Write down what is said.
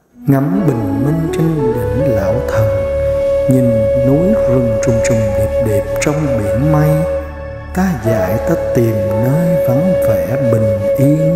ngắm bình minh trên đỉnh lão thần, nhìn núi rừng trùng trùng điệp điệp trong biển mây. Ta dại ta tìm nơi vắng vẻ bình yên